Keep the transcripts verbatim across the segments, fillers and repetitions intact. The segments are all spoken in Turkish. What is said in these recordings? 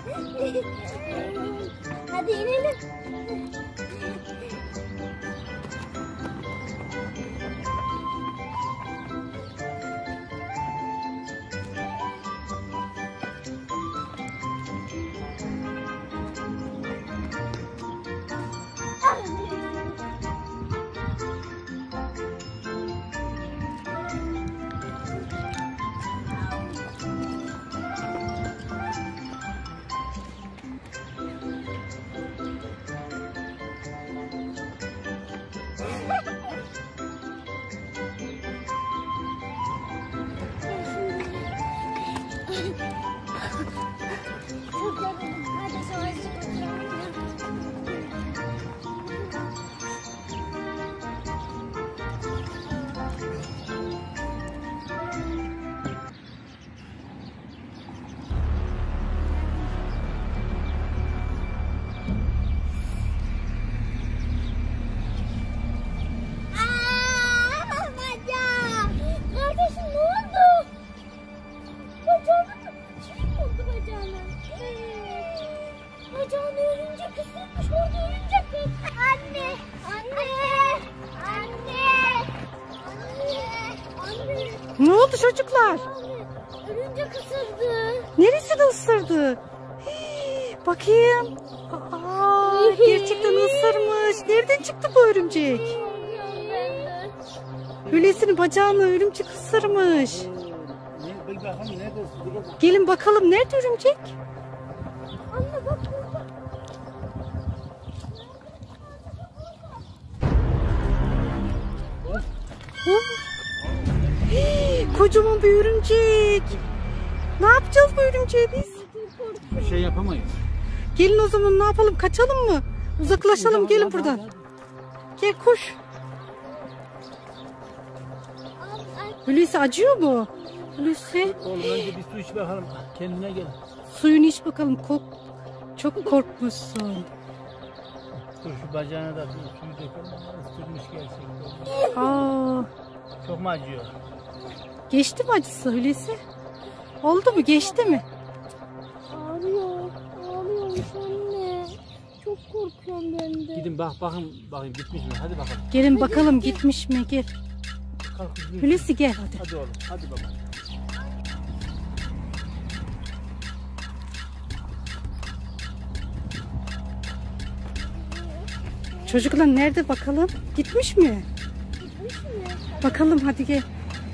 Hadi inelim. Ne oldu çocuklar? Örümcek ısırdı. Neresini ısırdı? Hii, bakayım. Aa, gerçekten ısırmış. Nereden çıktı bu örümcek? Hulusi'nin bacağını örümcek ısırmış. Gelin bakalım, nerede örümcek? Anne bak burada. Hii, kocaman bir örümcek. Ne yapacağız bu örümceği biz? Bir şey yapamayız. Gelin o zaman, ne yapalım? Kaçalım mı? Uzaklaşalım, gelin buradan. Gel koş. Hulusi acıyor mu? Hulusi. Oğlum önce bir su iç bakalım. Kendine gel. Suyunu iç bakalım. Kork Çok korkmuşsun. Dur şu bacağına da bir suyu dökelim. Isırmış gerçekten. Aa, Çok mu acıyor? geçti mi acısı Hulusi? Oldu mu? Geçti mi? Ağrıyor. Ağrıyormuş anne. Çok korkuyorum ben de. Gidin bak bakın bakayım gitmiş mi? Hadi bakalım. Gelin bakalım gitmiş mi? Gel. Kalk kızım. Hulusi gel hadi. Hadi oğlum. Hadi baba. Çocuklar nerede bakalım? Gitmiş mi? Gitmiş mi? Bakalım hadi gel.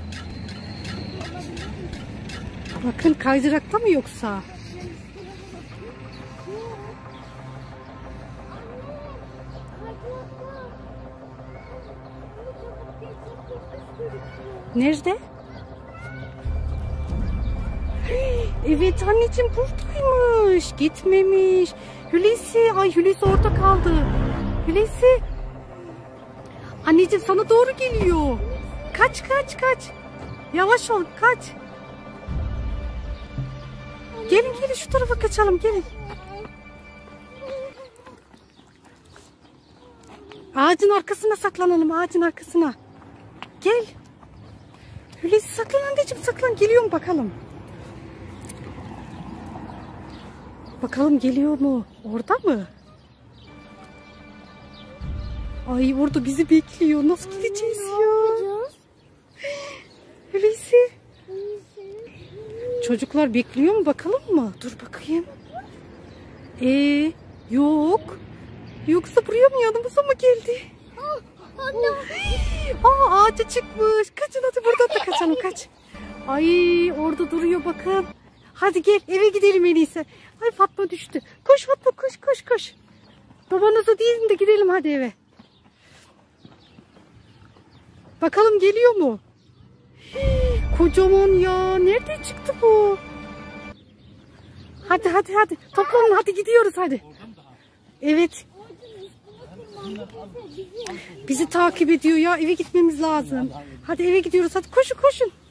Bakın, kaydırakta mı yoksa? Nerede? Evet anneciğim, buradaymış. Gitmemiş. Hulusi, ay Hulusi orada kaldı. Hulusi. Anneciğim sana doğru geliyor. Kaç kaç kaç. Yavaş ol, kaç. Gelin gelin şu tarafa kaçalım, gelin. Ağacın arkasına saklanalım, ağacın arkasına. Gel. Hulusi saklan anneciğim, saklan. Geliyor mu bakalım? Bakalım geliyor mu? Orada mı? Ay orada bizi bekliyor. Nasıl gideceğiz ya? Hulusi. Çocuklar bekliyor mu bakalım mı? Dur bakayım. Ee, yok. Yoksa buraya mı, yanımıza mı geldi? Anne. Aa, ağaca çıkmış. Kaçın hadi, buradan da kaçalım, kaç. Ay orada duruyor bakın. Hadi gel eve gidelim en iyisi. Ay Fatma düştü. Koş Fatma, koş koş koş. Babanıza diyelim de gidelim hadi eve. Bakalım geliyor mu? Hii, kocaman ya. Nereden çıktı bu? Hadi hadi hadi. Toplanın hadi, gidiyoruz hadi. Evet. Bizi takip ediyor ya. Eve gitmemiz lazım. Hadi eve gidiyoruz. Hadi koşun koşun.